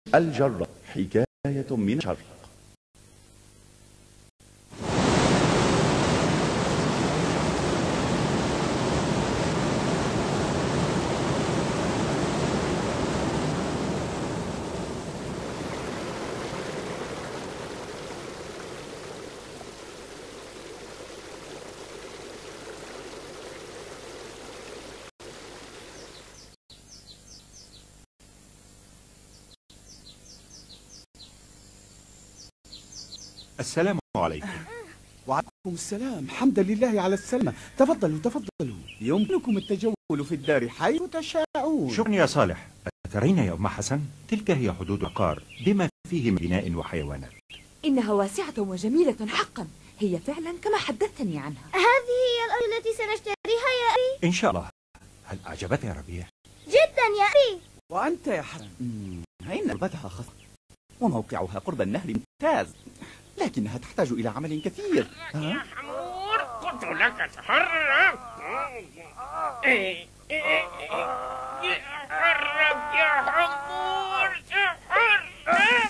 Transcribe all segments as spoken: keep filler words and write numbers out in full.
الجرة، حكاية من الشرق. السلام عليكم. وعليكم السلام. حمدا لله على السلامة. تفضلوا تفضلوا، يمكنكم التجول في الدار حيث تشاءون. شكرا يا صالح. أترين يا أم حسن؟ تلك هي حدود العقار بما فيه من بناء وحيوانات. إنها واسعة وجميلة حقا، هي فعلا كما حدثتني عنها. هذه هي الأرض التي سنشتريها يا أبي. إن شاء الله. هل أعجبك يا ربيع؟ جدا يا أبي. وأنت يا حسن؟ إن غربتها خاصة وموقعها قرب النهر ممتاز، لكنها تحتاج إلى عمل كثير. يا حمور قلت لك تحرك. تحرك يا حمور، تحرك.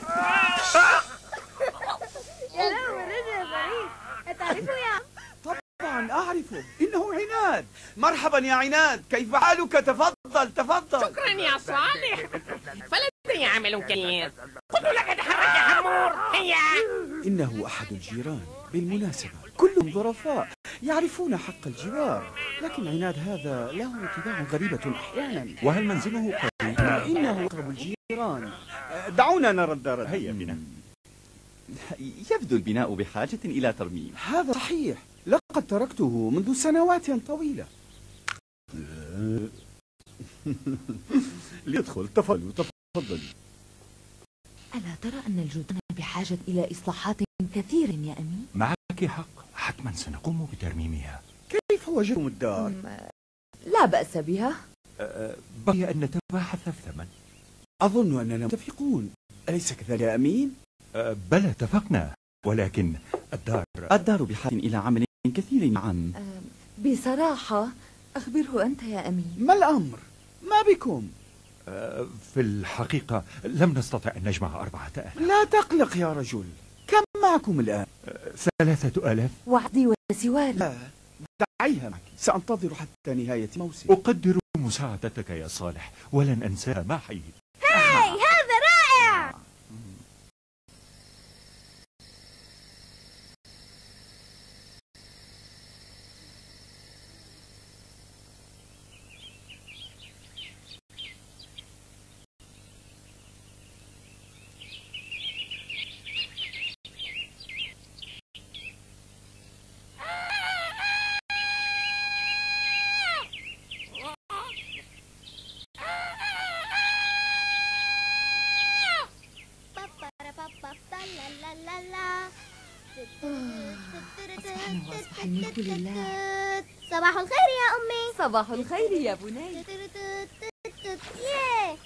يا له الرجل ظريف، أتعرفه يا عم؟ طبعا أعرفه، إنه عناد. مرحبا يا عناد، كيف حالك؟ تفضل تفضل. شكرا يا صالح، فلدي عمل كثير. قلت لك تحرك يا حمور. هيا. إنه أحد الجيران، بالمناسبة كلهم ظرفاء يعرفون حق الجوار، لكن عناد هذا له طباع غريبة أحيانا. وهل منزله قريب؟ إنه أقرب الجيران. دعونا نرى الدار. هيا بنا. يبدو البناء بحاجة إلى ترميم. هذا صحيح، لقد تركته منذ سنوات طويلة. ليدخل. تفضلوا تفضلوا. ألا ترى أن الجدران بحاجة إلى إصلاحات كثير يا أمين؟ معك حق، حتما سنقوم بترميمها. كيف وجدتم الدار؟ لا بأس بها. بقي أن نتباحث في الثمن. أظن أننا متفقون، أليس كذلك يا أمين؟ بلى اتفقنا، ولكن الدار الدار بحاجة إلى عمل كثير. نعم. بصراحة أخبره أنت يا أمين. ما الأمر؟ ما بكم؟ في الحقيقة لم نستطع أن نجمع أربعة آلاف. لا تقلق يا رجل، كم معكم الآن؟ ثلاثة آلاف. وعدي وسواري. لا، دعيها معك، سأنتظر حتى نهاية الموسم. أقدر مساعدتك يا صالح، ولن أنساها ما حييت. هاي، هذا رائع. أصبح الملك لله. صباح الخير يا أمي. صباح الخير يا بني. ياه.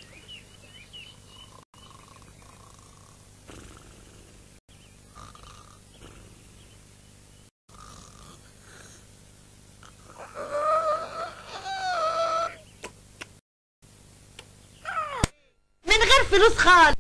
من غير فلوس خالص.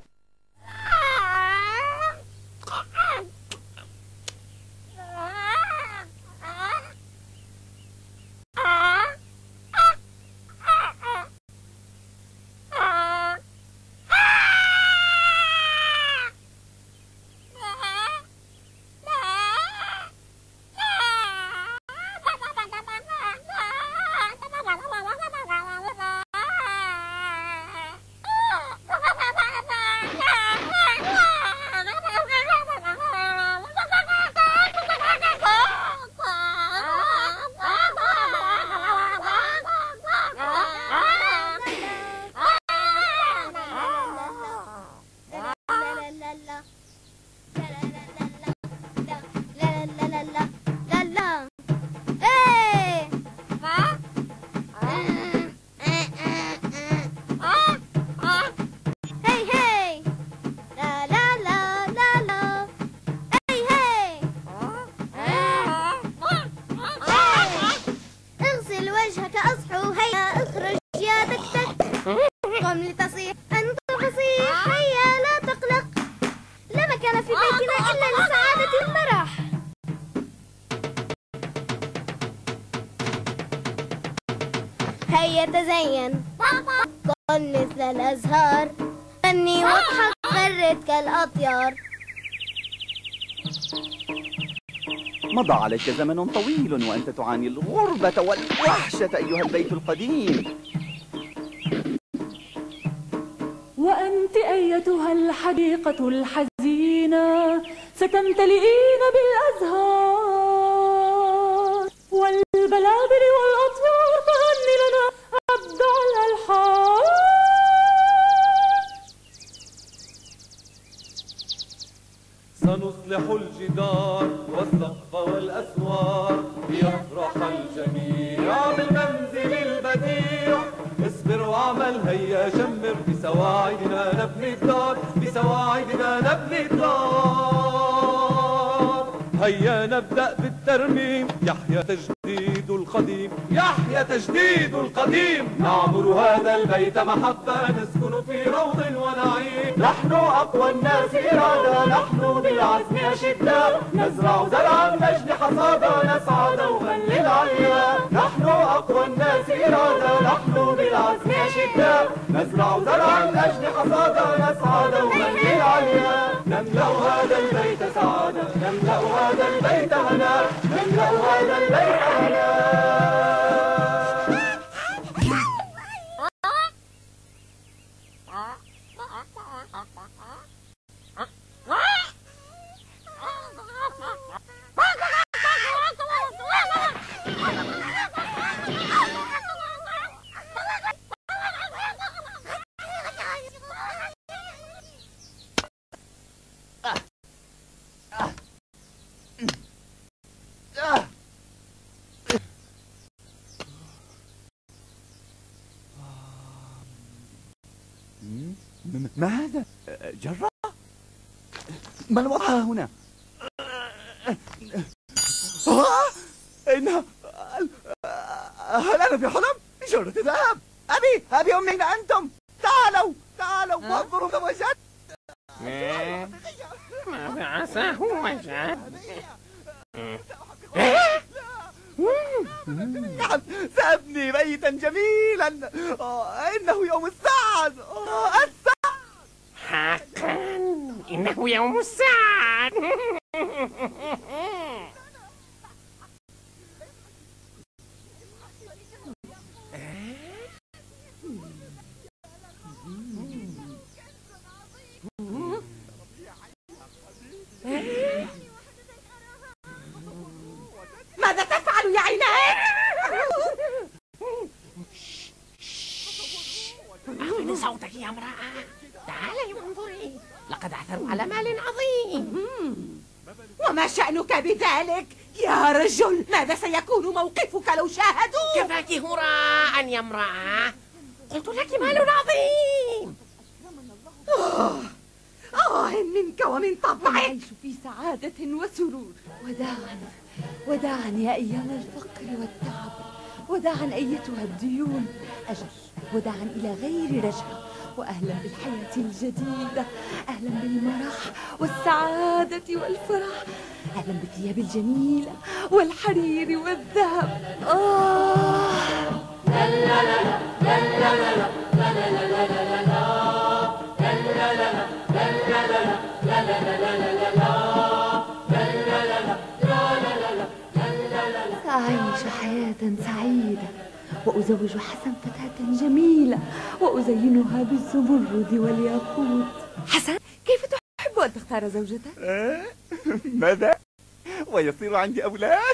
يتزين كن مثل الأزهار غني واضحك فرد كالأطيار. مضى عليك زمن طويل وأنت تعاني الغربة والوحشة أيها البيت القديم. وأنت أيتها الحديقة الحزينة ستمتلئين بالأزهار والبلابل والأطيار فغني لنا أبدع الألحان. سنصلح الجدار والسقف والأسوار ليفرح الجميع بالمنزل البديع. اصبر واعمل هيا شمر بسواعدنا نبني الدار بسواعدنا نبني الدار. هيا نبدأ بالترميم يحيى تجديد القديم يحيى تجديد القديم. نعمر هذا البيت محبة نسكن في روض ونعيم. نحن أقوى الناس إرادة نحن بالعزم أشداء. نزرع زرعا نجني حصادا نسعى دوما للعليا. نحن أقوى الناس إرادة نحن بالعزم أشداء. نزرع زرعا نجني حصادا نسعى دوما للعليا. نملأ هذا البيت سعادة نملأ هذا البيت هنا نملأ هذا البيت هنا. ما هذا؟ جرة؟ ما الوضع هنا؟ إنها هل أنا في حلم؟ جرة ذهب. أبي أبي أمي أين أنتم؟ تعالوا تعالوا وانظروا كم وجدت. ماذا عساه وجد؟ نعم سأبني بيتا جميلا. إنه يوم السعد. السعد حقا إنه يوم السعد. ماذا تفعل يا عينان؟ أعلن صوتك يا امرأة. تعالي وانظري لقد عثروا على مال عظيم. وما شأنك بذلك يا رجل؟ ماذا سيكون موقفك لو شاهدوا؟ كفاك هراء يا امرأة. قلت لك مال عظيم. آه آه منك ومن طبعك. نعيش في سعادة وسرور. وداعا وداعا يا أيام الفقر والتعب. وداعا أيتها الديون. أجل وداعا إلى غير رجعة. وأهلا بالحياة الجديدة. أهلا بالمرح والسعادة والفرح. أهلا بالثياب الجميلة والحرير والذهب. آه لا لا لا لا لا لا لا لا لا لا لا سأعيش حياة سعيدة وأزوج حسن فتاة جميلة وأزينها بالزمرد والياقوت. حسن كيف تحب أن تختار زوجتك؟ ماذا؟ ويصير عندي أولاد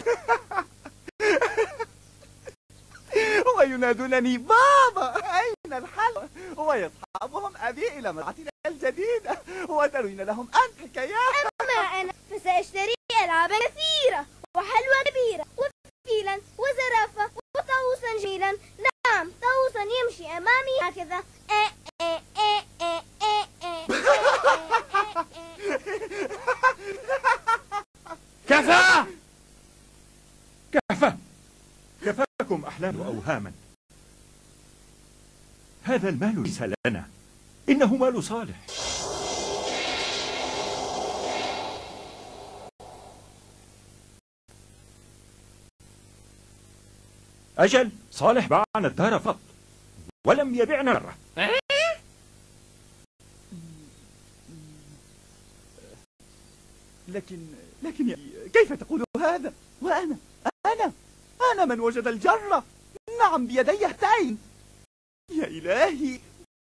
وينادونني بابا. أين الحل؟ ويصحبهم أبي إلى مزرعتنا الجديدة وتروين لهم أنت حكايات. أما أنا فسأشتري ألعابا كثيرة وحلوى كبيرة وفيلا وزرافة وطاووسا جميلا. نعم طاووسا يمشي أمامي هكذا. كفى كفى كفاكم أحلام وأوهاما. هذا المال ليس لنا، إنه مال صالح. أجل صالح باعنا الدار فقط. ولم يبعنا مرة. لكن لكن يا... كيف تقول هذا وأنا أنا أنا من وجد الجرة، نعم بيدي هاتين. يا إلهي،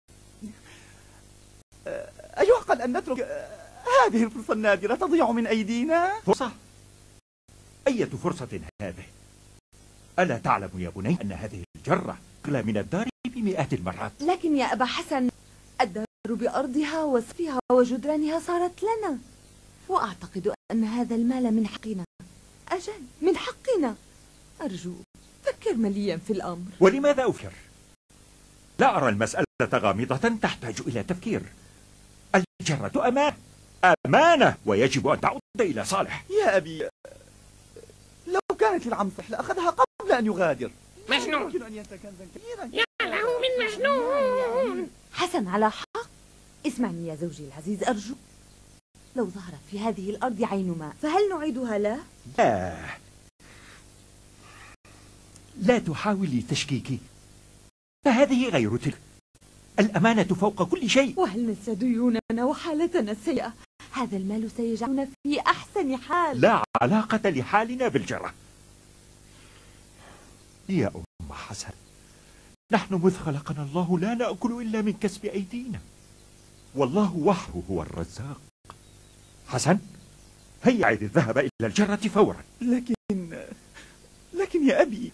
أيعقل أن نترك هذه الفرصة النادرة تضيع من أيدينا؟ فرصة؟ أية فرصة هذه؟ ألا تعلم يا بني أن هذه الجرة أغلى من الدار بمئات المرات؟ لكن يا أبا حسن، الدار بأرضها وسقفها وجدرانها صارت لنا، وأعتقد أن هذا المال من حقنا. أجل، من حقنا. أرجوك فكر مليا في الأمر. ولماذا أفكر؟ لا أرى المسألة غامضة تحتاج إلى تفكير. الجرة أمانة، أمانة، ويجب أن تعود إلى صالح. يا أبي، لو كانت العم صح لأخذها قبل أن يغادر. مجنون، يمكن أن ينسى كنزا كبيرا. يا له من مجنون. حسن على حق. اسمعني يا زوجي العزيز أرجوك، لو ظهرت في هذه الأرض عين ماء فهل نعيدها له؟ لا، لا تحاولي تشكيكي، فهذه غير تلك. الأمانة فوق كل شيء. وهل ننسى ديوننا وحالتنا السيئة؟ هذا المال سيجعلنا في أحسن حال. لا علاقة لحالنا بالجرة. يا أم حسن، نحن مذ خلقنا الله لا نأكل إلا من كسب أيدينا، والله وحده هو الرزاق. حسن، هيا عيد الذهب إلى الجرة فورا. لكن لكن يا أبي،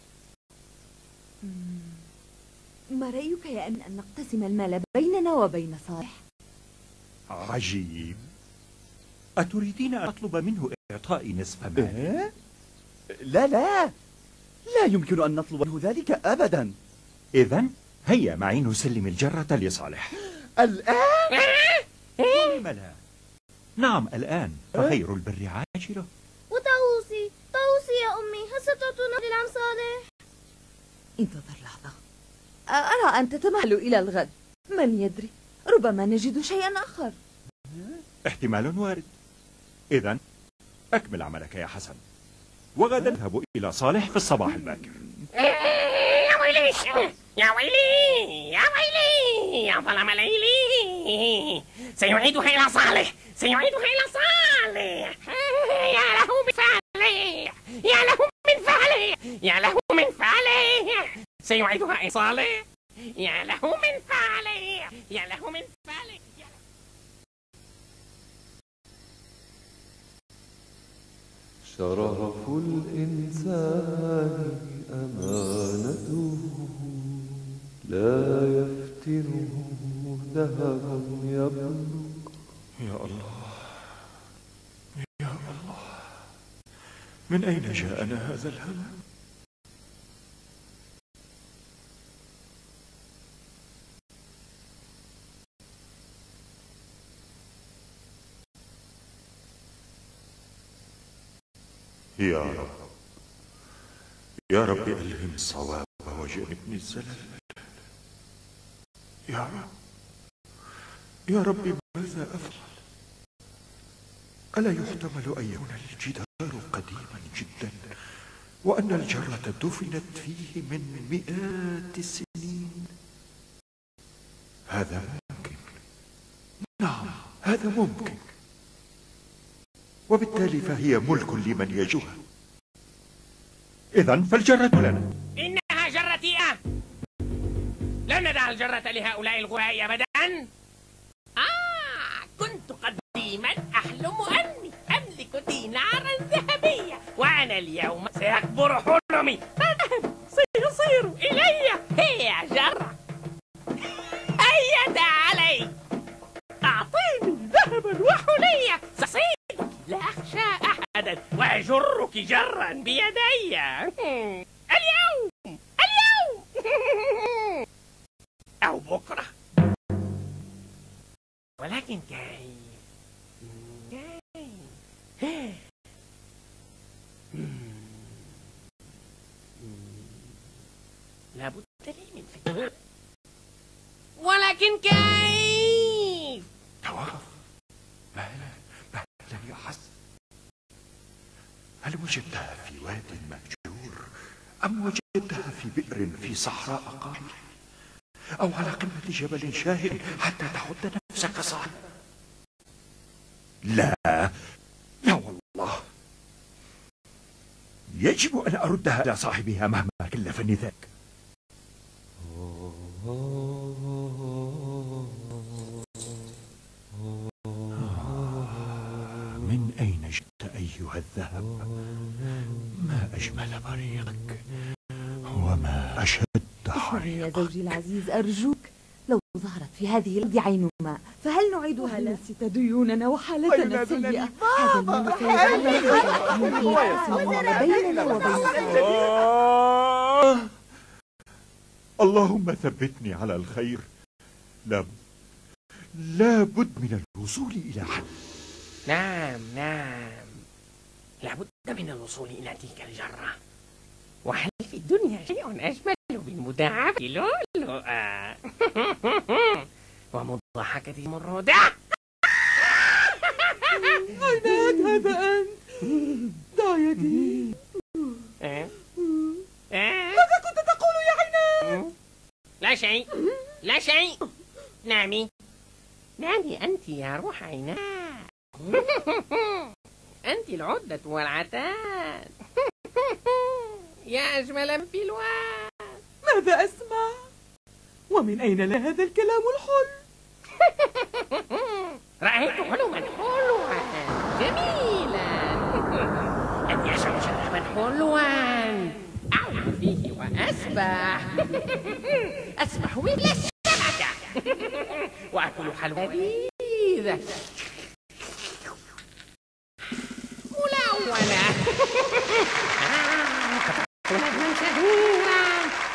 ما رأيك يا أن أن نقتسم المال بيننا وبين صالح؟ عجيب، أتريدين أن أطلب منه إعطاء نصف مال؟ إيه؟ لا لا لا يمكن أن نطلب منه ذلك أبدا. إذن هيا معي نسلم الجرة لصالح الآن؟ ولم لا؟ نعم الآن، فخير البر عاجله. وطاووسي طاووسي يا أمي، هل ستعطونا للعم صالح؟ انتظر لحظة، أرى أن تتمهل إلى الغد. من يدري، ربما نجد شيئا آخر. احتمال وارد. إذن أكمل عملك يا حسن، وغدا نذهب إلى صالح في الصباح الباكر. يا ويلي يا ويلي يا ويلي يا ظلم ليلي، سيعيدها إلى صالح، سيعيدها إلى صالح. يا له من فعله، يا له من فعله، يا له من فعله، سيعيدها إلى صالح. يا له من فعله، يا له من فعله. شرف الإنسان أمانته، لا يفتنه ذهب يبلغ. يا الله، يا الله، من أين جاءنا هذا الهم؟ يا رب، يا رب ألهم الصواب وجنبني الزلل. يا رب، يا رب ماذا أفعل؟ ألا يحتمل أن يكون الجدار قديما جدا وأن الجرة دفنت فيه من مئات السنين؟ هذا ممكن، نعم هذا ممكن، وبالتالي فهي ملك لمن يجوها. إذن فالجرة لنا. إنها جرتي أه. لن ندع الجرة لهؤلاء الغباء أبدا. آه كنت قديما أحلم أني أملك دينارا ذهبية، وأنا اليوم سيكبر حلمي، فالذهب سيصير إلي. هي جرة، هيا تعالي أعطيني ذهبا وحلية، سأصيدك لا أخشى أحدا وأجرك جرا بيدي اليوم اليوم أو بكرة. ولكن كيف كيف لابد لي من فكرة، ولكن كيف؟ توقف، مهلا مهلا يا حسن. هل وجدتها في واد مهجور أم وجدتها في بئر في صحراء قارية؟ أو على قمة جبل شاهق حتى تحط نفسك صعبا. لا لا والله، يجب أن أردها إلى صاحبها مهما كلفني ذاك. من أين جئت أيها الذهب؟ ما أجمل بريقك وما أشد حريقك. يا زوجي العزيز أرجوك، لو ظهرت في هذه الأرض عين ماء فهل نعيدها لا؟ نسيت ديوننا وحالتنا السيئة. هذا المال سيجعلنا بيننا وبين اللهم ثبتني على الخير. لابد لابد من الوصول إلى حل. نعم نعم، لابد من الوصول إلى تلك الجرة. وهل في الدنيا شيء أجمل من مداعبة لؤلؤة ومضحكة مرودة؟ عناد، هذا أنت. دع يدي. ماذا كنت تقول يا عناد؟ لا شيء لا شيء. نامي نامي أنت يا روح عناد. أنت العدة والعتاد يا أجمل من في الواد. ماذا أسمع؟ ومن أين لنا هذا الكلام الحلو؟ رأيت حلما حلوا جميلا. أن يشرب شرابا حلوا أعوم فيه وأسبح. أسبح مثل السمكة وأكل حلوى لذيذة ملونة. نجما شهيرا.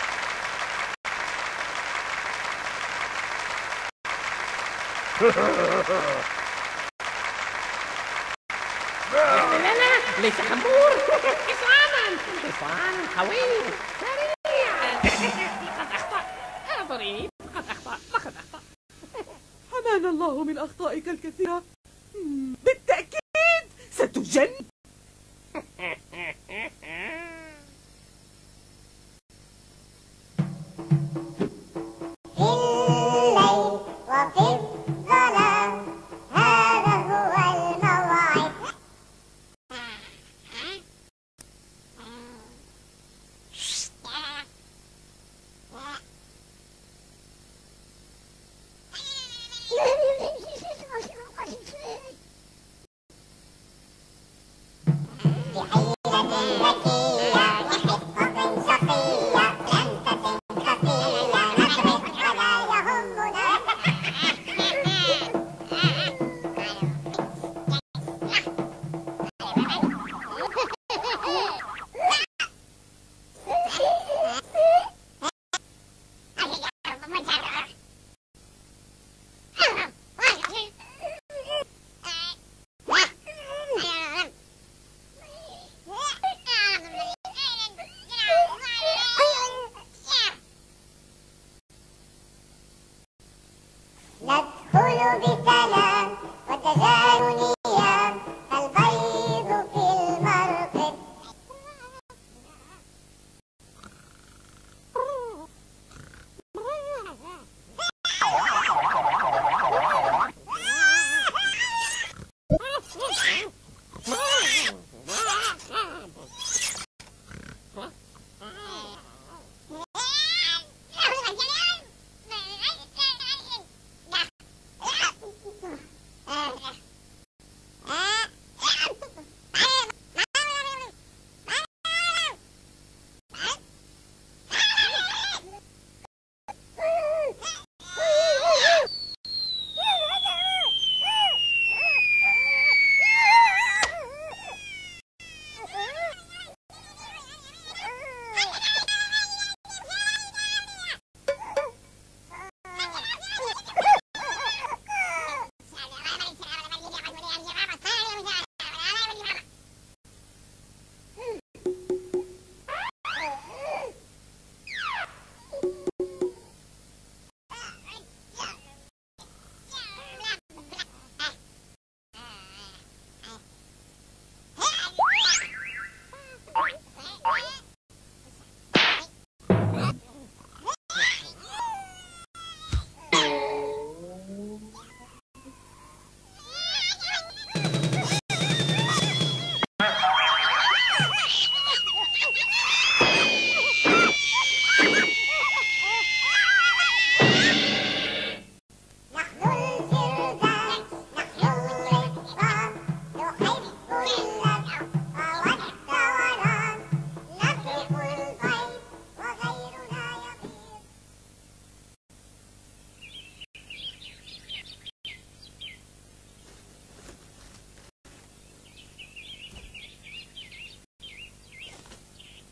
لا ليس خمور، حصانا حصانا قوي سريعا. لقد أخطأ أعذري، لقد أخطأ لقد أخطأ. حمانا الله من أخطائك الكثيرة. بالتأكيد ستجن. ندخل بسلام وتجارب نيام البيض في المرقد.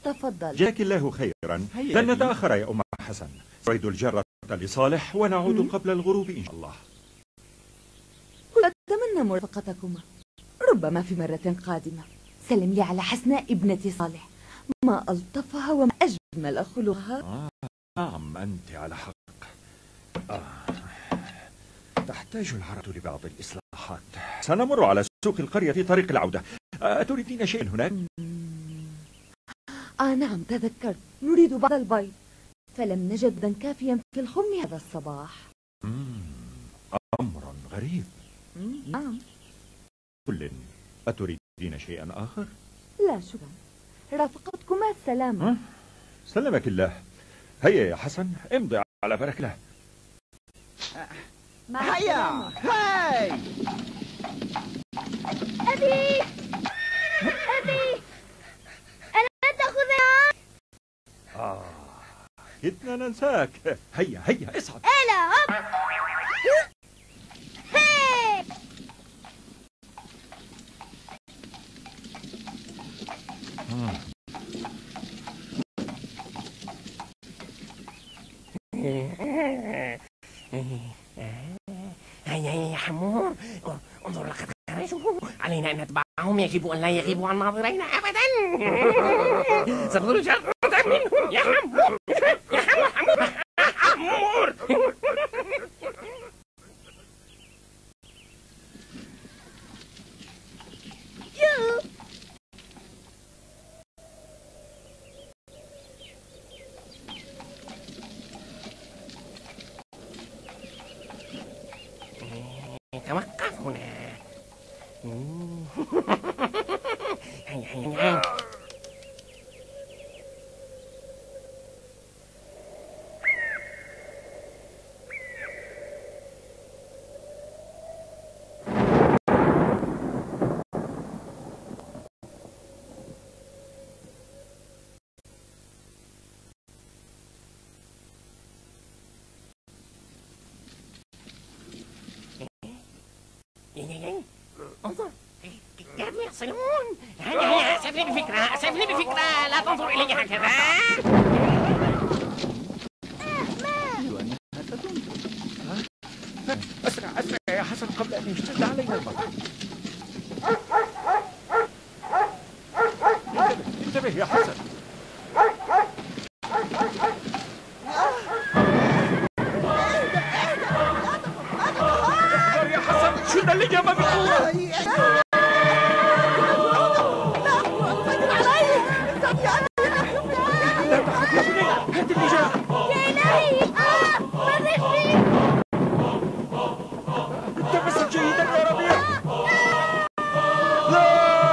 تفضل. جزاك الله خيرا. لن نتأخر يا أم حسن. أريد الجرة لصالح ونعود قبل الغروب إن شاء الله. أتمنى مرافقتكما، ربما في مرة قادمة. سلم لي على حسناء ابنة صالح، ما ألطفها وما أجمل خلقها. آه نعم أنت على حق. آه. تحتاج العرة لبعض الإصلاحات. سنمر على سوق القرية في طريق العودة. أتريدين شيئا هناك؟ آه نعم تذكرت، نريد بعض البيض، فلم نجد غدا كافيا في الخم هذا الصباح. مم. أمر غريب. نعم. كل أتريدين شيئا آخر؟ لا شكرا، رافقتكما السلامة. سلمك الله. هيا يا حسن امضي على بركة الله. هيا هاي أبي أبي ألا تأخذنا؟ آه كدنا ننساك. هيا هيا اصعد. ألا هب هيا يا حمور، انظر لقد خرجوا. علينا أن نتبعهم، يجب أن لا يغيبوا عن ناظرينا أبدا. سنظل جرة منهم يا حمور يا حمور حمور حمور. توقف هنا. هيا هيا. انظر كانوا يصلون. هيا هيا اسعفني بفكرة، اسعفني بفكرة، لا تنظر إلي هكذا. أسرع أسرع يا حسن قبل أن يشتد علينا المطر. انتبه انتبه يا حسن. احذر يا حسن، شد اللجام بقوة. لا تخف يا بني، هات اللجام. يا إلهي آه فرحني. انتبه جيدا يا ربيع. لا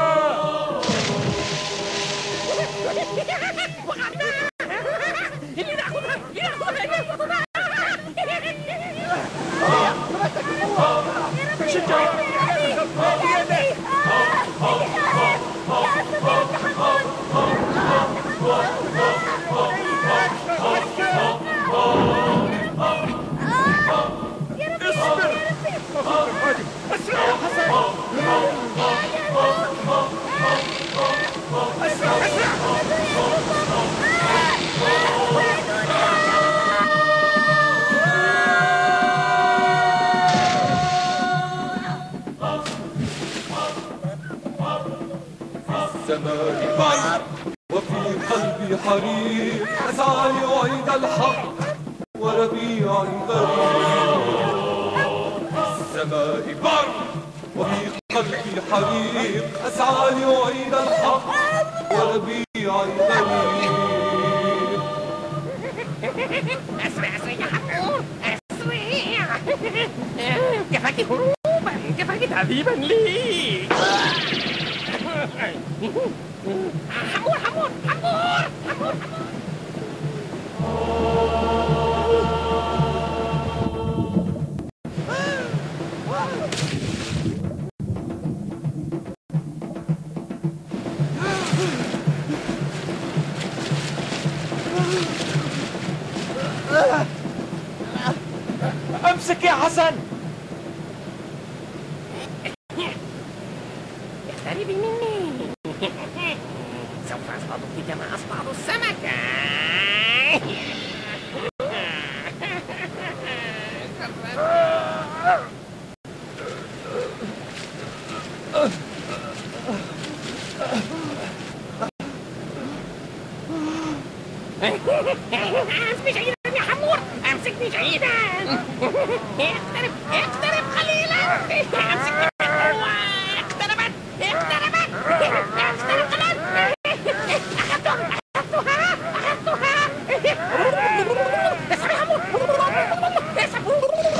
السماء برق وفي قلبي حريق، أسعى لأعيد الحق وربيع غريب. السماء برق وفي قلبي حريق، أسعى لأعيد الحق وربيع غريب. أسرع أسرع يا حمور، أسرع. كفاك هروبا، كفاك تعذيبا لي. حمور حمور حمور حمور حمور. امسك يا حسن. اقتربي مني. سوف أصطادك كما أصطاد امسكني جيدا يا حمور، امسكني جيدا. اقترب اقترب قليلا. امسكني بقوة. اقتربت اقتربت اقترب قليلا. اخذتها اخذتها اخذتها. اسحب يا حمور، اسحب.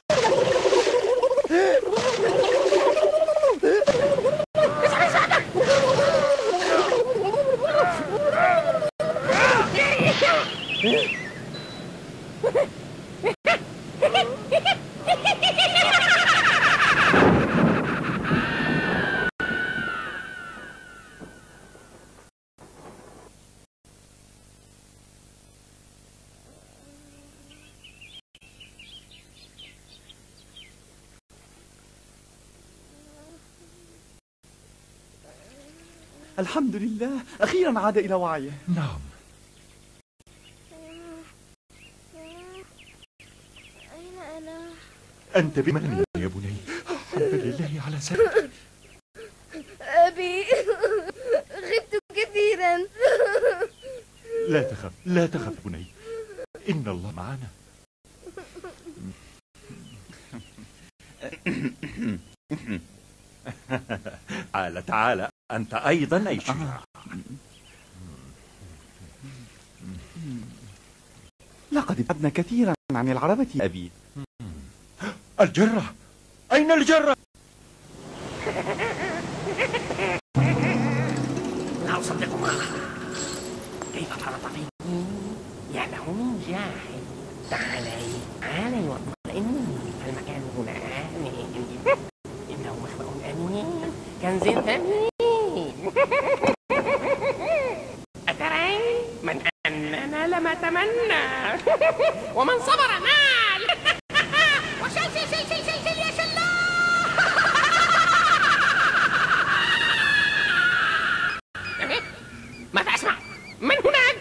الحمد لله، أخيرا عاد إلى وعيه. نعم. أين أنا؟ أنت بمن يا بني؟ الحمد لله على سلامتك. أبي، غبت كثيرا. لا تخف لا تخف بني، إن الله معنا. تعال تعال أنت أيضا أي شجاع. لقد ابتعدنا كثيرا عن العربة أبي. الجرة، أين الجرة؟ لا أصدقك. كيف فرط فيني؟ يعلم من جاحد. تعالي تعالي واطمئني، المكان هنا آمن. إنه مخبأ أمين، كنز ثمين. أترين من أننا لما تمنى، ومن صبر نال. وشل شل شل شل شل شل يا شلا. ماذا أسمع؟ من هناك؟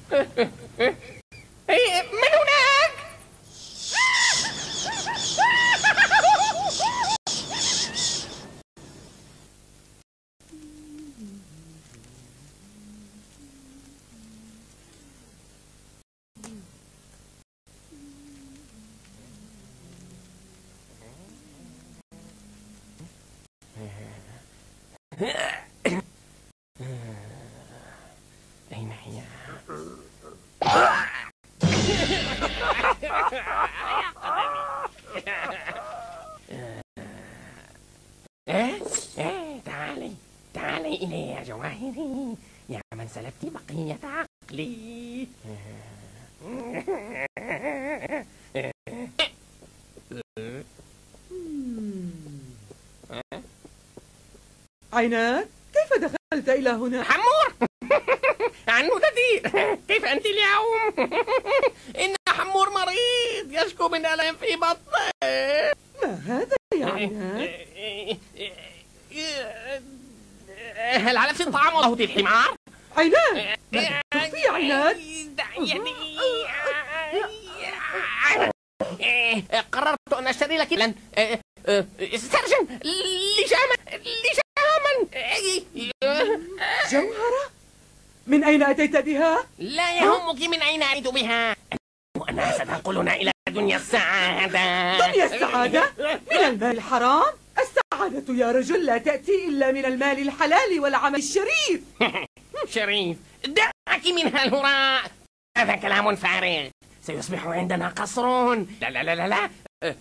من هناك؟ أين هي؟ إيه إيه تعالي تعالي إلي يا جواهري، يا من سلبت بقية عقلي. عناد، كيف دخلت إلى هنا؟ حمور. عنودتي، كيف أنت اليوم؟ إن حمور مريض يشكو من ألم في بطنه. ما هذا يا عناد؟ هل علفت الطعام وهوتي الحمار؟ عناد، ماذا تخفي يا عناد؟ قررت أن أشتري لك لن استرجم لجاما لجاما. جوهرة؟ من أين أتيت بها؟ لا يهمك من أين أريد بها، وأنها ستنقلنا إلى دنيا السعادة. دنيا السعادة؟ من المال الحرام؟ السعادة يا رجل لا تأتي إلا من المال الحلال والعمل الشريف. شريف؟ دعك من هالهراء، هذا كلام فارغ. سيصبح عندنا قصر، لا لا لا لا لا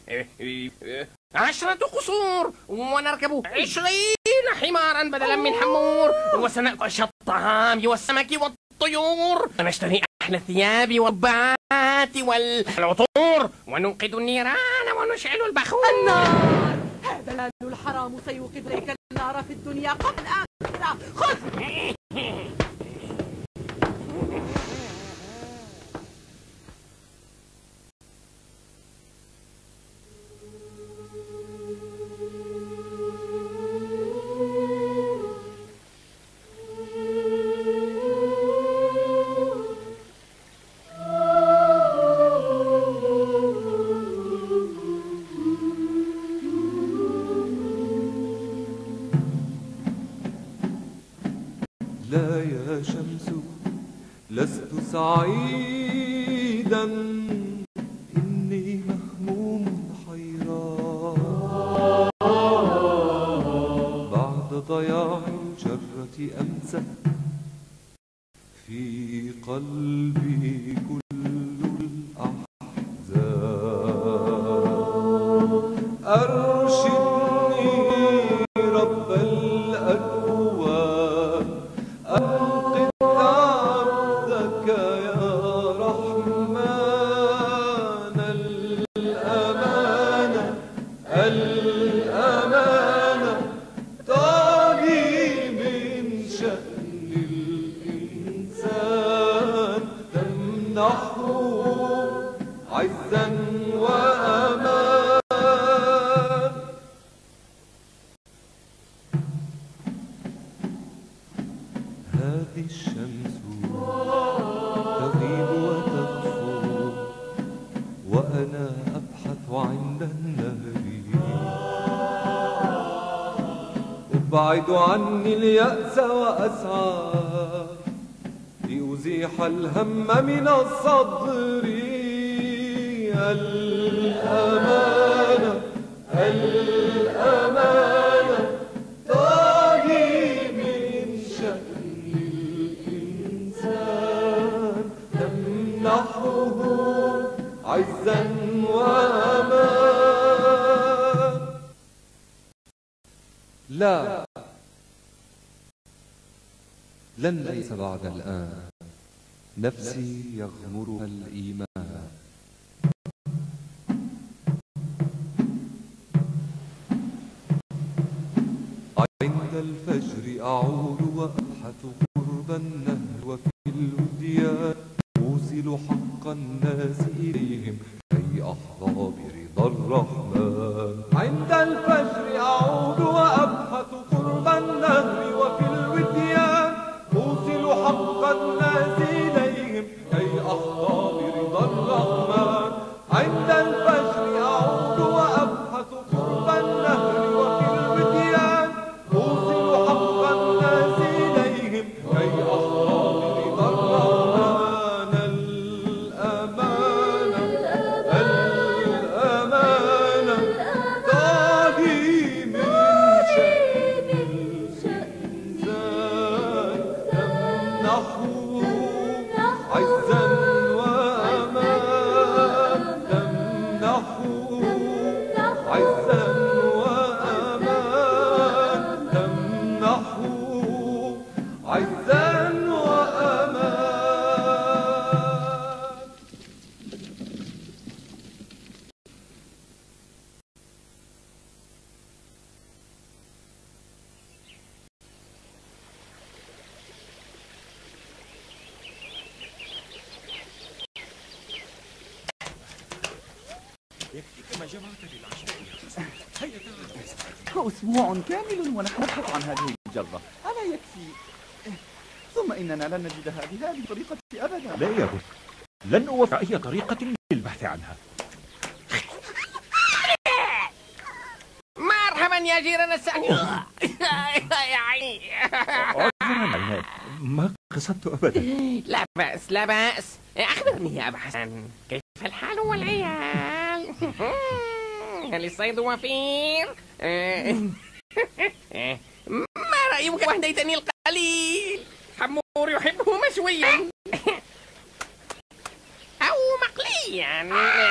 عشرة قصور، ونركب عشرين حمارا بدلا من حمور، وسنأكل الطعام والسمك والطيور، ونشتري أحلى الثياب والبات والعطور، ونوقد النيران ونشعل البخور. النار، هذا المال الحرام سيوقد لك النار في الدنيا قبل الآخرة. خذ. لا يا شمس لست سعيدا إني مهموم حيران بعد ضياع الجرة أمسى في قلبي كل الأحزان أرشدني رب الأكوان أنقذ عبدك يا رحمن الأمانة الأمانة تعني من شأن الإنسان تمنحه عزا وأمان. هذه الشمس تغيب وتطفو وأنا أبحث عند النهر أبعد عني اليأس وأسعى لأزيح الهم من الصدر. الأمانة الأمانة تعني من شأن الإنسان تمنحه عزا وأمان. لا، لن ليس بعد الآن نفسي يغمرها الإيمان. عند الفجر أعود وأبحث قرب النهر وفي الوديان أوصل حق الناس إليهم كي أحظى برضا الرحمن. عند الفجر أعود وأبحث قرب النهر وفي الوديان أوصل حق الناس إليهم كي أحظى برضا الرحمن. عند الفجر أعود وأبحث قرب النهر وفي الوديان أوصل حق الناس إليهم كي أحظى برضا الرحمن. الأمانة الأمانة تعني من شأن الإنسان تمنحه عزا وأمان. تمنحه عزا وأمان. تمنحه عزا وأمان. يكفيك ما جمعت للعشاء يا حسن. هيا تعال. أسبوع كامل ونحن نبحث عن هذه الجرة، ألا يكفي؟ ثم إننا لن نجد هذه هذه الطريقة أبدا. لا يا بوت، لن أوفر أي طريقة للبحث عنها. مرحبا يا جيران السعيد. يا عيني. عذرا ما قصدت أبدا. لا بأس لا بأس. أخبرني يا أبا حسن، كيف الحال والعيال؟ هل الصيد وفير؟ ما رأيك وهديتني القليل؟ حمور يحبه مشويا أو مقليا.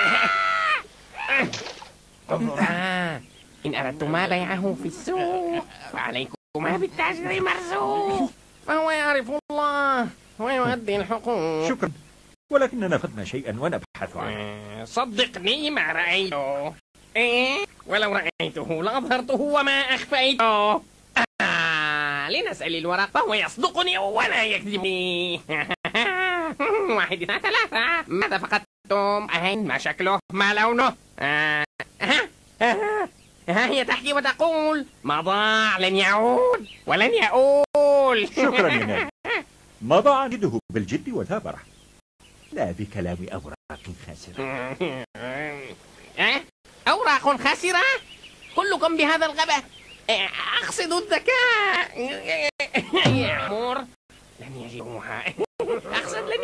إن أردتما بيعه في السوق فعليكما بالتاجر مرزوق، فهو يعرف الله ويؤدي الحقوق. شكرا، ولكننا فقدنا شيئا ونبحث عنه. صدقني ما رأيته. إيه؟ ولو رأيته لأظهرته وما أخفيته. آه لنسأل الورق فهو يصدقني ولا يكذبني. واحد اثنان ثلاثة. ماذا فقدتم؟ أهين ما شكله؟ ما لونه؟ آه. ها آه. ها هي تحكي وتقول ما ضاع لن يعود ولن يؤول. شكرا يا نادي، ما ضاع نجده بالجد والثابرة، لا بكلام أوراق خاسرة. أه؟ أوراق خاسرة؟ كلكم بهذا الغباء. أقصد الذكاء. يا عمور لن يجدوها. أقصد لن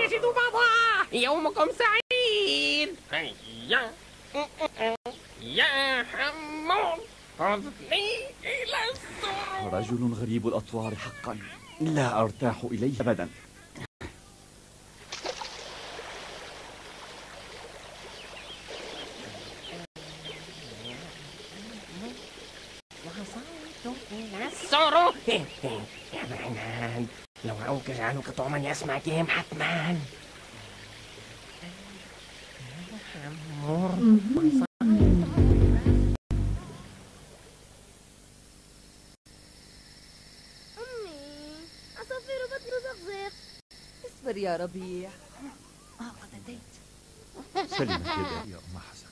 يومكم سعيد. هيا يا حمود خذني إلى السرور. رجل غريب الأطوار حقا، لا أرتاح إليه أبدا. وصلت إلى السرور. يا عنان، لو رأوك جعلوك طعما يسمع كيهم حتما. اصبر يا ربيع. اه قد أتيت. سلمت يداي يا أم حسن.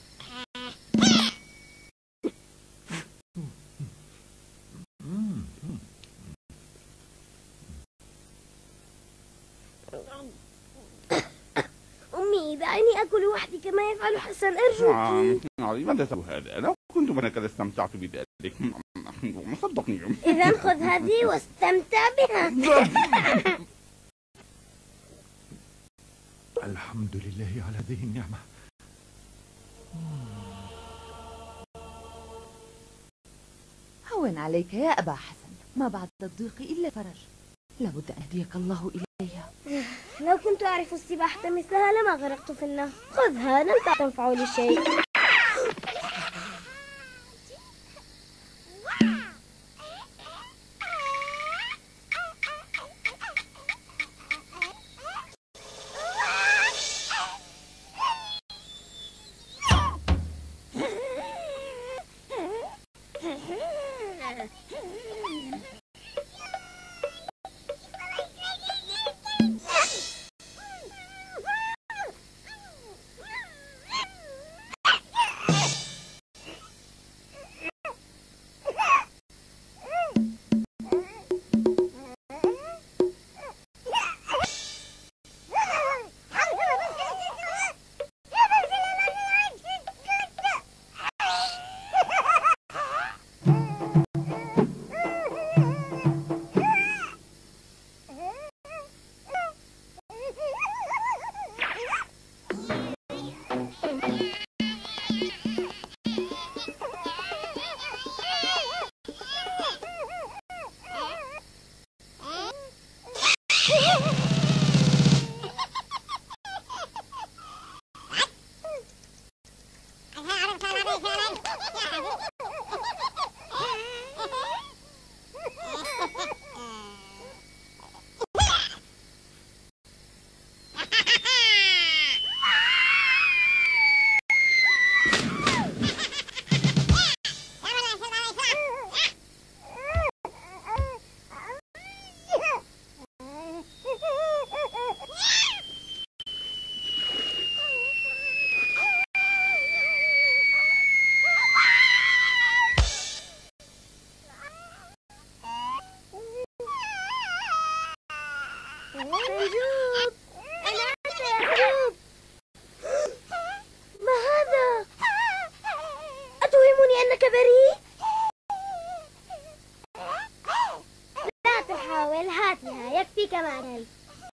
أمي دعيني أكل وحدي كما يفعل حسن، أرجوك. لماذا تفعل هذا؟ لو كنت أنا قد استمتعت بذلك. صدقني. إذا خذ هذه واستمتع بها. الحمد لله على هذه النعمة. هون عليك يا أبا حسن، ما بعد الضيق إلا فرج، لابد أن يهديك الله إليها. لو كنت أعرف السباحة مثلها لما غرقت في النهر. خذها، لن تنفع لشيء. حجوب، أنا أنت يا حجوب. ما هذا؟ أتوهمني أنك بريء؟ لا تحاول، هاتها يكفيك ما قلت.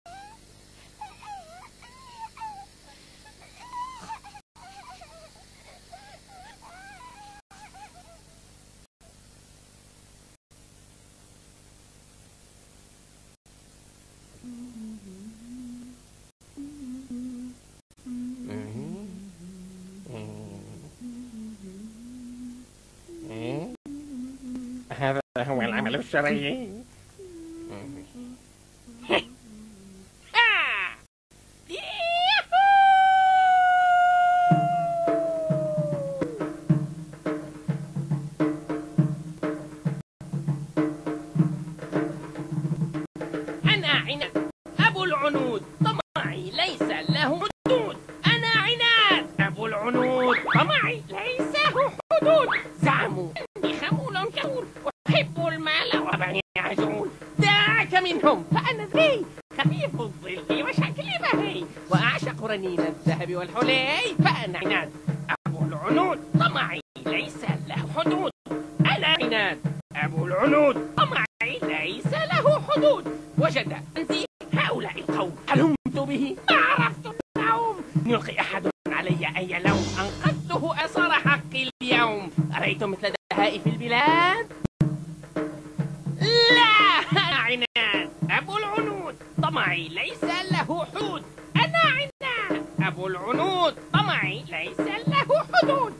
هذا هو العمل الشرعي. أنا عناد أبو العنود، طمعي ليس له حدود. أنا عناد أبو العنود، طمعي ليس له حدود. زعموا أني خمول كفور، أحب المال وبني عجول. دعك منهم فأنا ذي خفيف الظل وشكلي بهي، وأعشق رنين الذهب والحلي. فأنا عناد أبو العنود، طمعي ليس له حدود. أنا عناد أبو العنود، طمعي ليس له حدود. وجد أنت هؤلاء القوم، حلمت به ما عرفت النوم. لم يلقي أحد علي أي لوم، أنقذته أثار حقي اليوم. أرأيت مثل دهائي في البلاد؟ لا عناد أبو العنود، طمعي ليس له حدود. أنا عناد أبو العنود، طمعي ليس له حدود.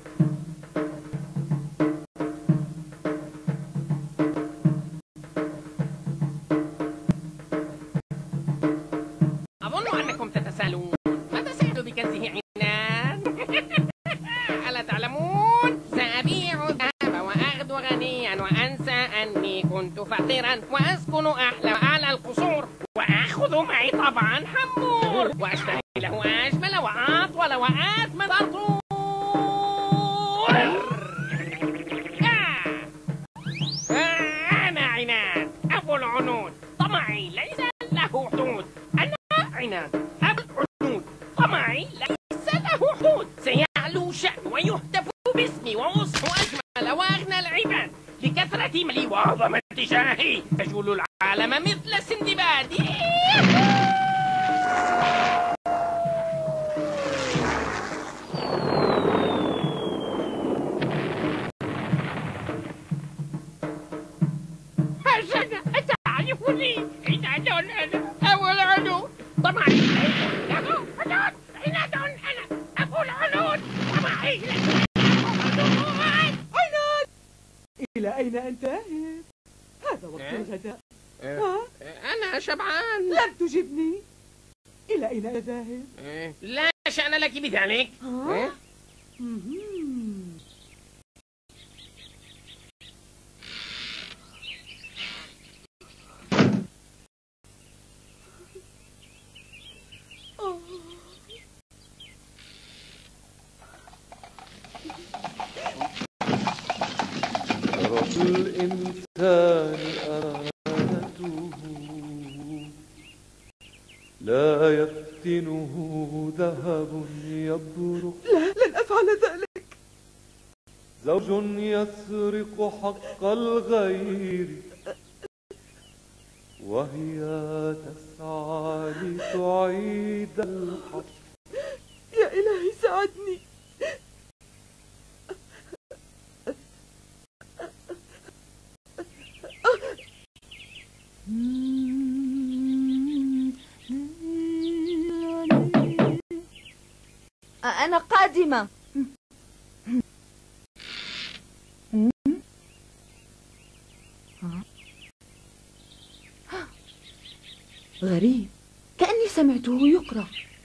أظن أنكم تتساءلون ماذا سيحدث بكنزه عناد؟ ألا تعلمون؟ سأبيع الذهب وأغدو غنيا وأنسى أني كنت فقيرا وأسكن أحلى وأعلى القصور، وأخذ معي طبعا حمور وأشتري له أجمل وأطول وأثمن عطور. أنا عناد أبو العنود، طمعي ليس له حدود. أنا عناد أبو العنود، طمعي ليس له حدود. سيعلو شأن ويهتف باسمي وأصبح أجمل وأغنى العباد. لكثرة ملي وعظمة جاهي تجول العالم مثل سندباد. حسنا أتعرفني؟ عناد أنا أبو العنود، طمعي ليس له حدود. عناد أنا أبو العنود، طمعي ليس له حدود. عناد، إلى أين أنت ذاهب؟ هذا وقت الغداء. أنا شبعان. لم تجبني. إلى أين أنت ذاهب؟ لا شأن لك بذلك. شرف الإنسان أمانته، لا يفتنه ذهب يبرق. لا، لن أفعل ذلك. زوج يسرق حق الغير وهي تسعى لتعيد الحق. يا إلهي ساعدني. أنا قادمة. غريب، كأني سمعته يقرأ.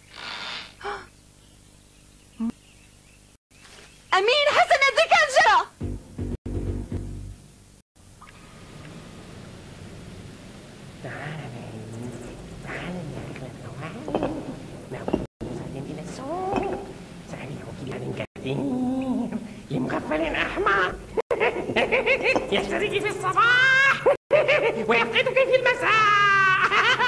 أمين حسن الذكاء جرى. لمغفل أحمر يشترك في الصباح ويفقدك في المساء.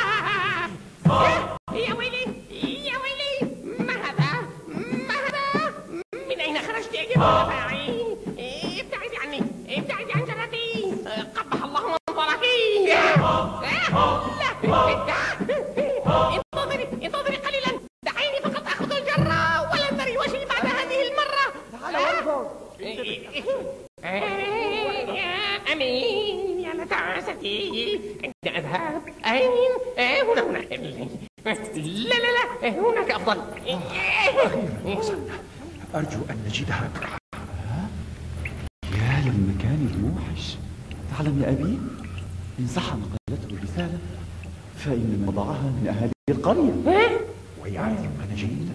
يا ويلي يا ويلي، ما هذا ما هذا؟ من أين خرجت يا جماعة فاعي؟ ابتعدي عني، ابتعدي عن جنتي، قبح الله منظرك. لا انتظري انتظري قليلا، دعيني فقط أخذ الجرة ولن تري وجهي بعد هذه المرة. تعال وانظر. أمين يا لتعاستي، أين أذهب؟ أين؟ هنا هنا. لا لا لا، هناك أفضل. وصلنا، أرجو أن نجدها. يا للمكان الموحش. تعلم يا أبي، إن صح ما قالته الرسالة فإن من وضعها من أهالي القرية ويعرفون جيدا.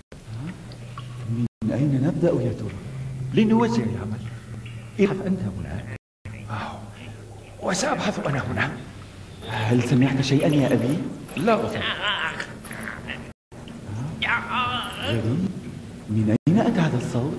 من أين نبدأ يا ترى؟ لنوزع العمل. ابحث أنت هنا وسأبحث أنا هنا. هل سمعت شيئا يا أبي؟ لا أظن. غريب، من أين أتى هذا الصوت؟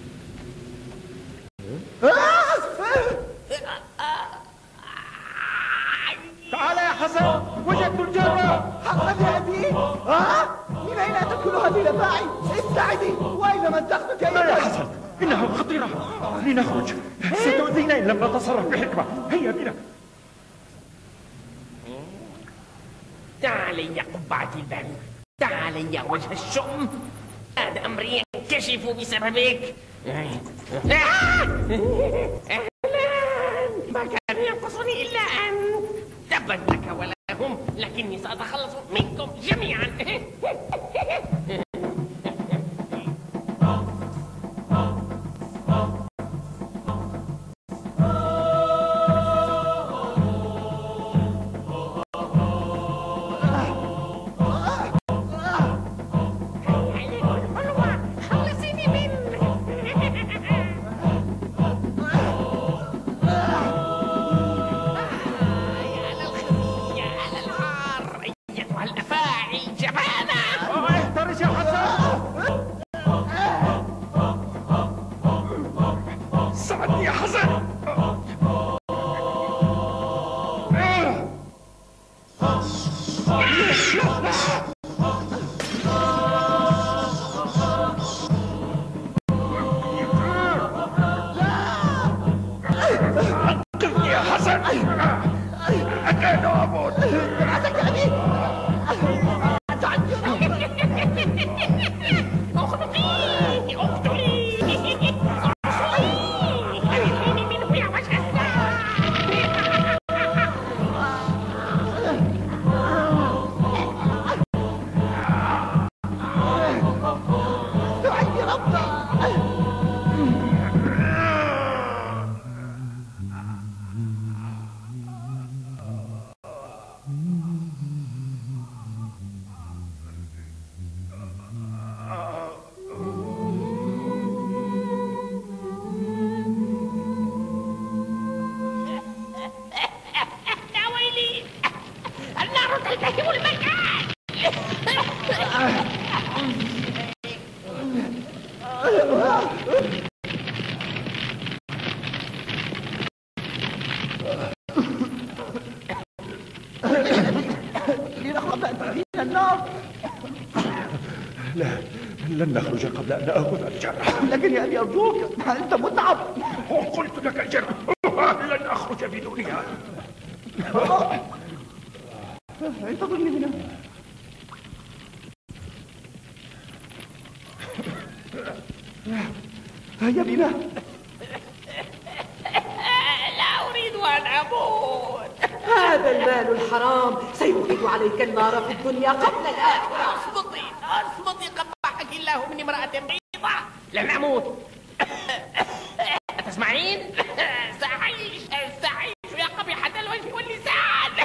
تعال يا حسن، وجدت الجرة. حقا يا أبي؟ آه؟ من أين أتت كل هذه الأفاعي؟ استعدي، وأين من تخفك لا يا حسن، إنها خطيرة. لنخرج، ستؤذينا إن لم نتصرف بحكمة. هيا بنا. تعالي يا قبعة البري، تعالي يا وجه الشؤم، هذا أمر ينكشف بسببك. أهلا، ما كان ينقصني إلا أن تبت لك ولهم، لكني سأتخلص منكم جميعا. لا، لن نخرج قبل أن نأخذ الجرح. لكن يا أبي أرجوك، أنت متعب. قلت لك الجرح، لن أخرج بدونها. انتظرني هنا. هيا بنا. لا أريد أن أموت. هذا المال الحرام سيوقد عليك النار في الدنيا قبل الآخرة. اصمتي اصمتي، قبحك الله من امرأة بيضاء. لن أموت. أتسمعين؟ سأعيش سأعيش يا قبيحة الوجه واللسان.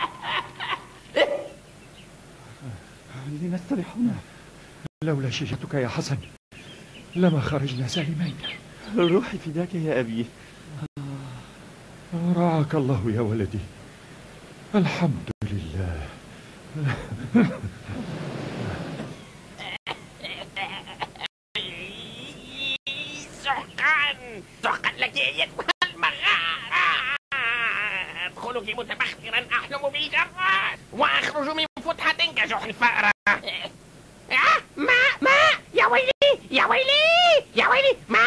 لنستريح هنا. لولا شجاعتك يا حسن لما خرجنا سالمين. روحي فداك يا أبي. رعاك الله يا ولدي. الحمد لله. سحقا سحقا لك أيتها المغارة. أدخلك متبخرا أحلم بالجرات وأخرج من فتحة كجحر الفأرة. ما ما يا ويلي يا ويلي يا ويلي ما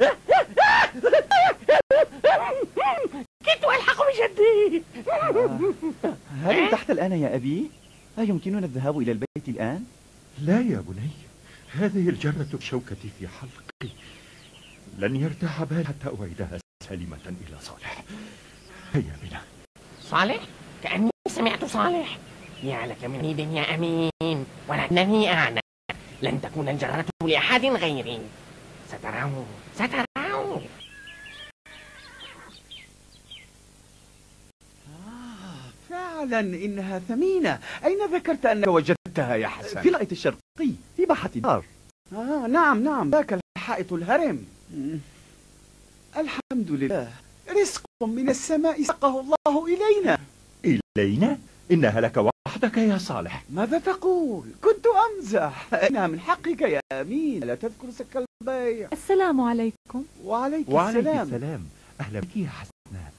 كنت ألحق بجدي. هل ارتحت الآن يا أبي؟ أيمكننا الذهاب إلى البيت الآن؟ لا يا بني، هذه الجرة الشوكة في حلقي، لن يرتاح بال حتى أعيدها سالمة إلى صالح. هيا بنا. صالح؟ كأني سمعت صالح. يا لك من عيد يا أمين، ولكنني أعلم لن تكون الجرة لأحد غيري. سترون سترون. آه فعلا إنها ثمينة. أين ذكرت أنك وجدتها يا حسن؟ في الحائط الشرقي في باحة دار. آه نعم نعم، ذاك الحائط الهرم. الحمد لله، رزق من السماء ساقه الله إلينا. إلينا؟ إنها لك وحدك يا صالح. ماذا تقول؟ كنت أمزح. إنها من حقك يا أمين. لا تذكر سك البيع. السلام عليكم. وعليك, وعليك السلام. السلام. أهلا بك يا حسناء.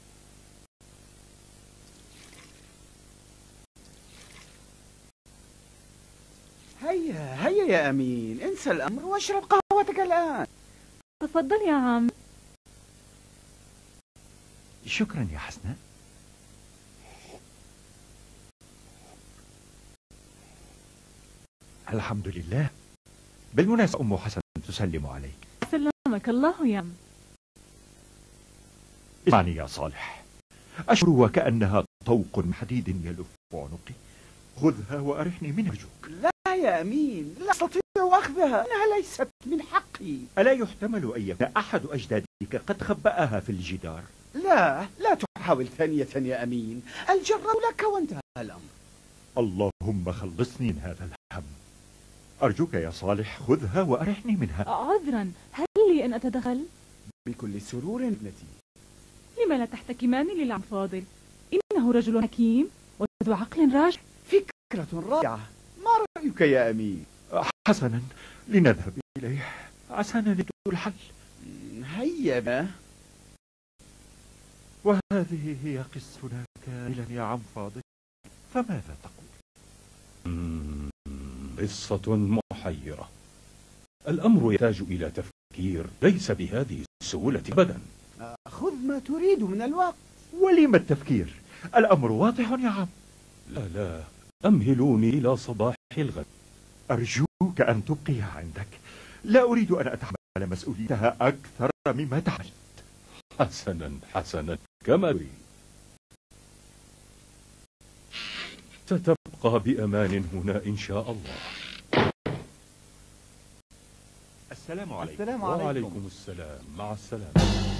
هيا هيا يا أمين، انسى الأمر واشرب قهوتك الآن. تفضل يا عم. شكرا يا حسناء. الحمد لله، بالمناسبة أم حسن تسلم عليك. سلمك الله يا عم. اسمعني يا صالح، أشعر وكأنها طوق حديد يلف عنقي. خذها وأرحني منها أرجوك. لا يا أمين، لا أستطيع أخذها، إنها ليست من حقي. ألا يحتمل أن يكون أحد أجدادك قد خبأها في الجدار؟ لا، لا تحاول ثانية يا أمين، الجرة لك وانتهى الأمر. اللهم خلصني من هذا الهم. أرجوك يا صالح خذها وأرحني منها. عذرا، هل لي أن أتدخل؟ بكل سرور ابنتي. لما لا تحتكمان للعم فاضل؟ إنه رجل حكيم وذو عقل راجح. فكرة رائعة، ما رأيك يا أمين؟ حسنا، لنذهب إليه عسى نجد الحل. هيا بنا. وهذه هي قصتنا كاملا يا عم فاضل، فماذا تقول؟ قصة محيرة. الأمر يحتاج إلى تفكير، ليس بهذه السهولة أبدا. خذ ما تريد من الوقت. ولم التفكير؟ الأمر واضح يا عم. لا لا، أمهلوني إلى صباح الغد. أرجوك أن تبقيها عندك، لا أريد أن أتحمل مسؤوليتها أكثر مما تحملت. حسنا حسنا، كما تريد. ستبقى بأمان هنا إن شاء الله. السلام عليكم. السلام عليكم. وعليكم السلام، مع السلامة.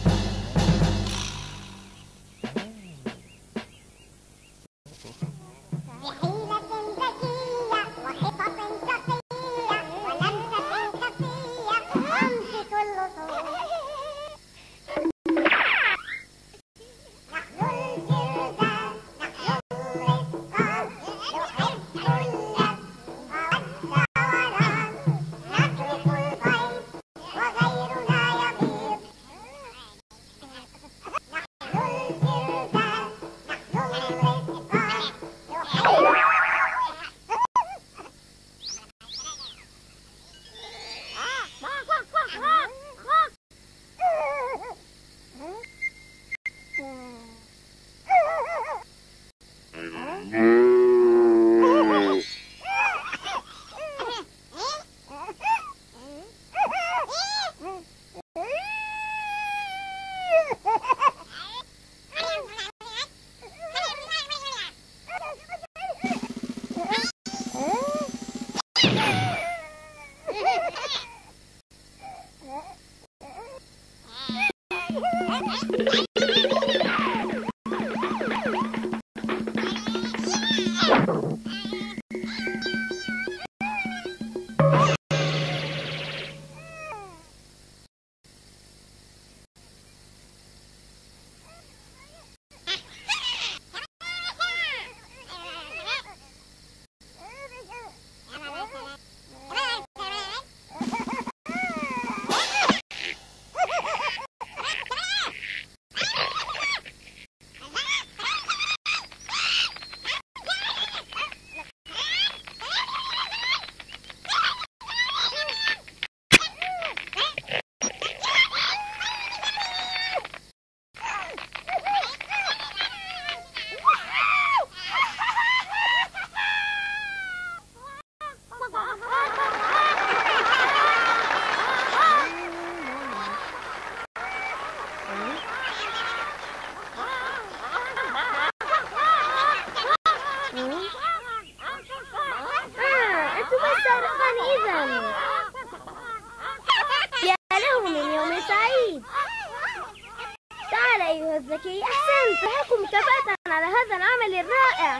الذكي، أحسنت. لكم مكافأة على هذا العمل الرائع.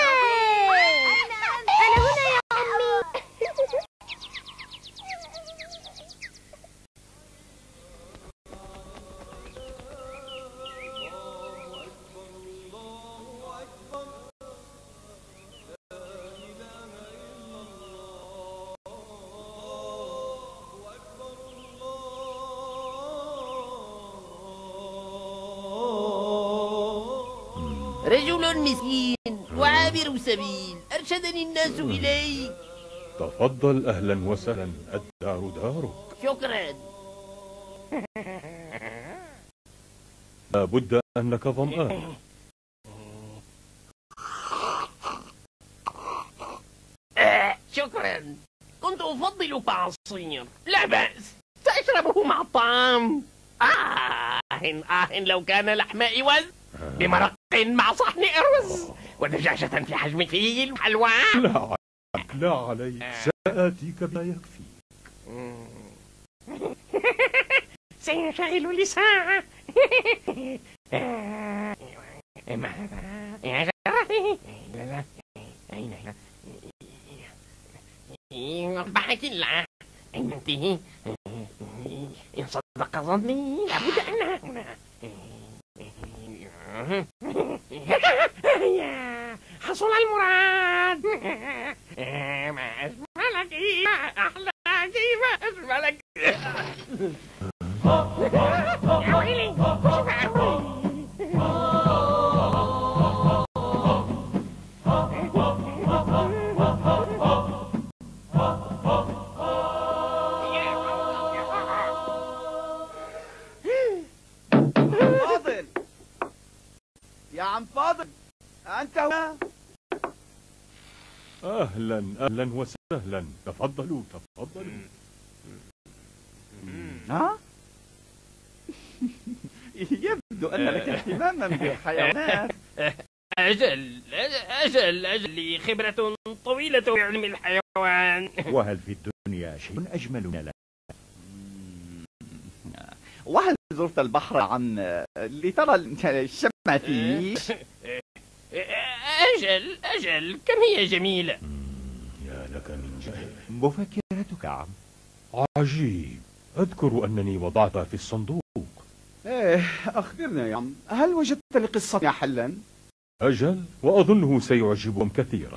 أنا هنا يا أمي. رجل مسكين وعابر سبيل أرشدني الناس إليك. تفضل، أهلا وسهلا، الدار دارك. شكرا. لابد أنك ظمآن. آه، شكرا. كنت كنت أفضل عصير. لا بأس، سأشربه مع الطعام. آه آه لو كان لحم إوز بمرق مع صحن أرز ودجاجة في حجم فيل وحلوى. لا لا علي، سآتيك بما يكفي. سينشغل لساعة. ماذا يا جاري؟ أين هي؟ أصبحت الله. أين أنت؟ إن صدق ظني لابد أن هنا. حصل المراد. ما أجملك، ما أحلاك، ما أجملك. يا ويلي، فاضل يا عم فاضل، أنت هنا؟ أهلا أهلا وسهلا، تفضلوا تفضلوا. ها؟ يبدو أن لك اهتماما بالحيوانات. أجل أجل أجل لي خبرة طويلة في علم الحيوان. وهل في الدنيا شيء أجمل من لا؟ وهل زرت البحر عن لترى الشمع فيه؟ أجل أجل كم هي جميلة. يا لك من جهل. مفكرتك عم. عجيب، أذكر أنني وضعتها في الصندوق. إيه، أخبرنا يا عم، هل وجدت لقصتنا حلا؟ أجل، وأظنه سيعجبهم كثيرا.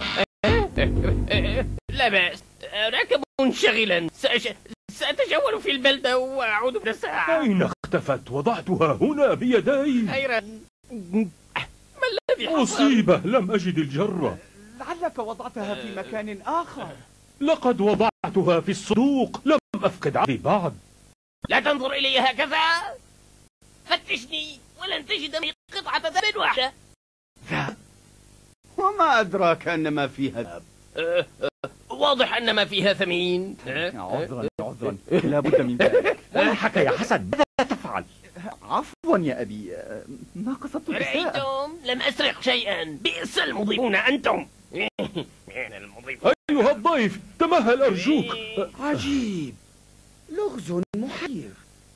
لا بأس، راكب منشغلا. سأش... سأتجول في البلدة وأعود بعد ساعة. أين اختفت؟ وضعتها هنا بيدي. خيرا. ما الذي حصل؟ مصيبة، لم أجد الجرة. لعلك وضعتها في مكان آخر. لقد وضعتها في الصندوق، لم أفقد عقلي بعد. لا تنظر إلي هكذا، فتشني ولن تجد معي قطعة ذهب واحدة. ذهب؟ وما أدراك أن ما فيها ذهب؟ أه أه واضح أن ما فيها ثمين. عذرا عذرا، لا بد من ذلك. ويحك يا حسن، ماذا تفعل؟ عفوا يا أبي، ما قصدت الإساءة. رأيتم؟ لم أسرق شيئا. بئس المضيفون أنتم. من المضيف؟ أيها الضيف، تمهل أرجوك. عجيب، لغز محير.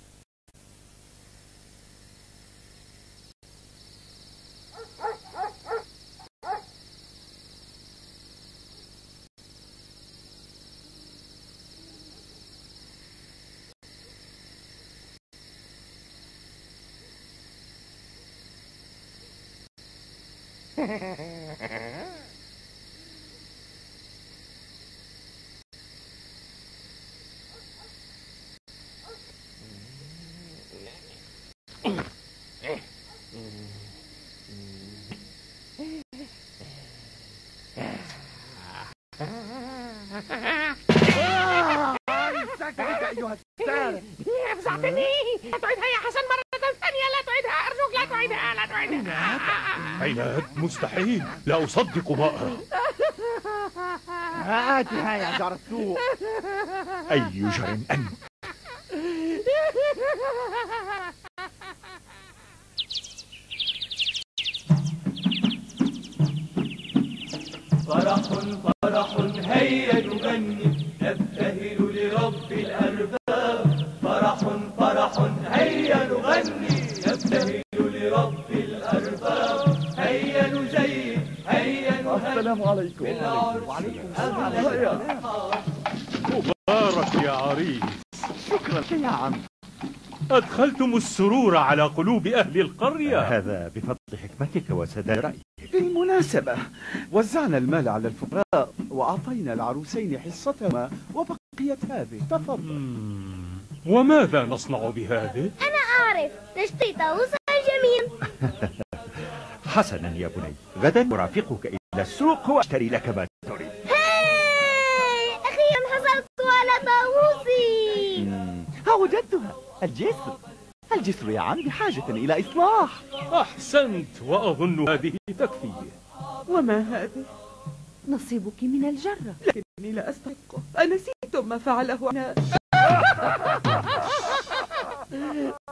أيها السارق، أفزعتني. لا تعيدها يا حسن مرة ثانية، لا تعيدها أرجوك، لا تعيدها لا تعيدها. عناد، مستحيل، لا أصدق ما أرى. هاتها يا جار السوء. أي جر أنت؟ فرح فرح هيا نغني، نبتهل لرب الأرباب. فرح فرح هيا نغني، نبتهل لرب الأرباب. هيا نزين هيا نهني. السلام عليكم. وعليكم السلام. مبارك يا عريس. شكرا يا عم، أدخلتم السرور على قلوب أهل القرية. هذا بفضل حكمتك وسداد رأيك. بالمناسبة وزعنا المال على الفقراء وأعطينا العروسين حصتهما وبقيت هذه. تفضل. وماذا نصنع بهذه؟ أنا أعرف، نشتري طاووسا جميل. حسنا يا بني، غدا أرافقك إلى السوق وأشتري لك ما تريد. هاي، أخيرا حصلت على طاووسي. ها وجدتها، الجسر. الجسر يا عم بحاجة إلى إصلاح. أحسنت، وأظن هذه تكفي. وما هذه؟ نصيبك من الجرة. لكن إني لا أستحقه. أنسيتم ما فعله عناد؟